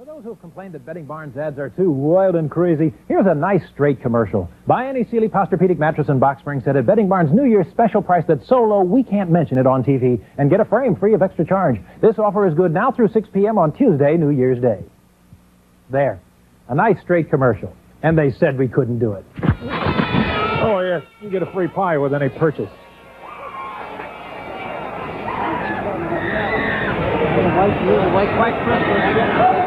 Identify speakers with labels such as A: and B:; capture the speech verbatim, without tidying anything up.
A: For those who have complained that Bedding Barnes ads are too wild and crazy, here's a nice straight commercial. Buy any Sealy Posturepedic mattress and box spring set at Bedding Barnes' New Year's special price that's so low we can't mention it on T V, and get a frame free of extra charge. This offer is good now through six p.m. on Tuesday, New Year's Day. There. A nice straight commercial. And they said we couldn't do it. Oh, yes. You get a free pie with any purchase.
B: White, white, white, white,